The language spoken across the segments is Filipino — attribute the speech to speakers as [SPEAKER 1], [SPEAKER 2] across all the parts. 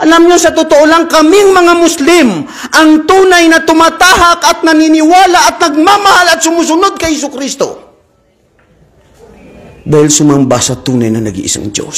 [SPEAKER 1] Alam nyo, sa totoo lang, kaming mga Muslim, ang tunay na tumatahak at naniniwala at nagmamahal at sumusunod kay Jesucristo. Dahil sumamba sa tunay na nag-iisang Diyos.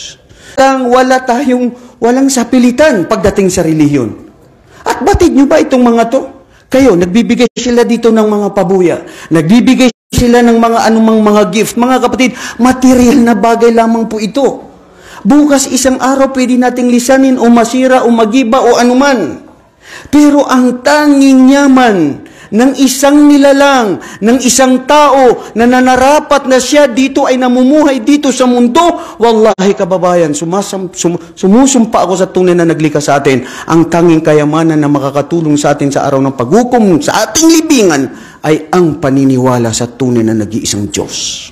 [SPEAKER 1] Walang sapilitan pagdating sa relihiyon. At batid nyo ba itong mga to? Kayo, nagbibigay sila dito ng mga pabuya. Nagbibigay sila ng mga anumang mga gift. Mga kapatid, material na bagay lamang po ito. Bukas isang araw pwede nating lisanin o masira o magiba o anuman. Pero ang tanging yaman ng isang nilalang, ng isang tao na nanarapat na siya dito ay namumuhay dito sa mundo, wallahi kababayan, sumusumpa ako sa tunay na naglikas sa atin. Ang tanging kayamanan na makakatulong sa atin sa araw ng paghukom sa ating libingan ay ang paniniwala sa tunay na nag-iisang Diyos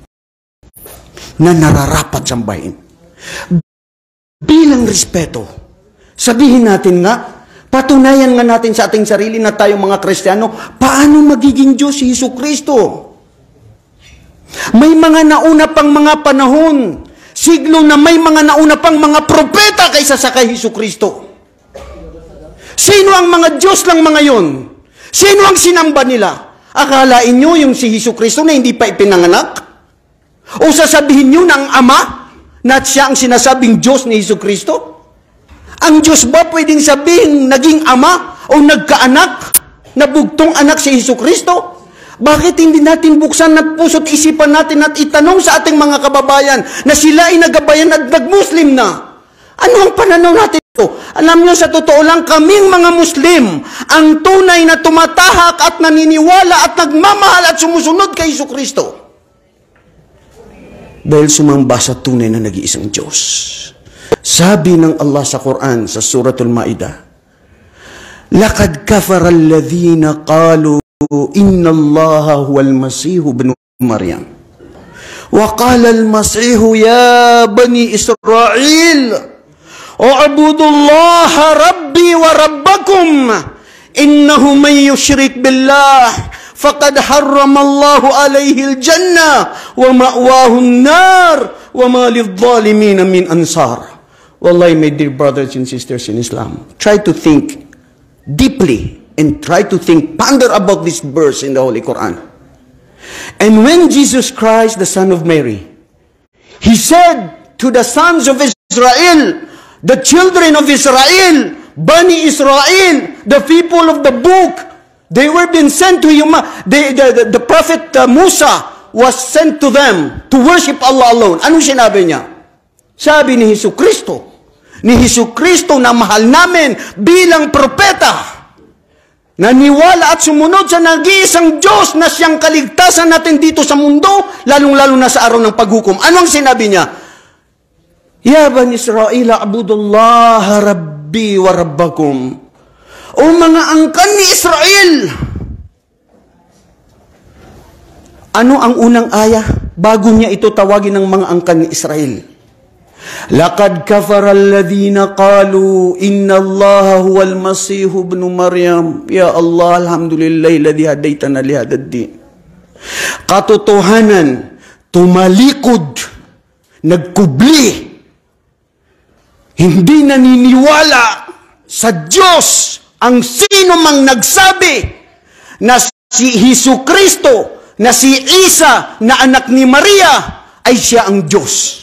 [SPEAKER 1] na nararapat sambahin. Bilang respeto, sabihin natin nga, patunayan nga natin sa ating sarili na tayo mga Kristiyano, paano magiging Diyos si Jesucristo? May mga nauna pang mga panahon, siglo na may mga nauna pang mga propeta kaysa sa kay Jesucristo. Sino ang mga Diyos lang mga yon? Sino ang sinamba nila? Akalain nyo yung si Jesucristo na hindi pa ipinanganak? O sasabihin nyo na ang Ama na siya ang sinasabing Diyos ni Jesucristo? Ang Diyos ba pwedeng sabihin naging ama o nagkaanak na bugtong anak si Jesucristo? Bakit hindi natin buksan na puso't isipan natin at itanong sa ating mga kababayan na sila ay nagabayan at nag-Muslim na? Ano ang pananaw natin ito? Alam nyo, sa totoo lang, kaming mga Muslim, ang tunay na tumatahak at naniniwala at nagmamahal at sumusunod kay Jesucristo. Dahil sumamba sa tunay na nag-iisang Diyos. Sabi ng Allah sa Quran, sa Suratul Ma'idah, "Laqad kafara alladhina qalu inna Allaha huwal Masihu ibn Maryam. Wa qala al-Masihu ya bani Israel, u'budu Allaha rabbi wa rabbakum, innahu man yushrik billah faqad harrama Allahu alayhi al-jannah wa ma'wahu an-nar wa ma lidh-dhalimin min ansar." Wallahi, my dear brothers and sisters in Islam, try to think deeply and try to ponder about this verse in the Holy Quran. And when Jesus Christ, the Son of Mary, He said to the sons of Israel, the children of Israel, Bani Israel, the people of the book, they were being sent to you. The prophet Musa was sent to them to worship Allah alone. Anong sinabi niya? Sabi ni Jesucristo, na mahal namin bilang propeta, naniwala at sumunod sa nag-iisang Diyos na siyang kaligtasan natin dito sa mundo, lalong-lalo na sa araw ng paghukom. Ano ang sinabi niya? Ya bani Israel, a'budullaha rabbi wa rabbakum. O mga angkan ni Israel. Ano ang unang aya bago niya ito tawagin ng mga angkan ni Israel? Laqad kafara alladhina qalu inna Allaha huwal Masihu ibn Maryam. Ya Allah, alhamdulillahi alladhi hadaytana li hadha ad-din. Katotohanan, tumalikod, nagkubli, hindi naniniwala sa Diyos ang sino mang nagsabi na si Jesucristo, na si Isa na anak ni Maria ay siya ang Diyos.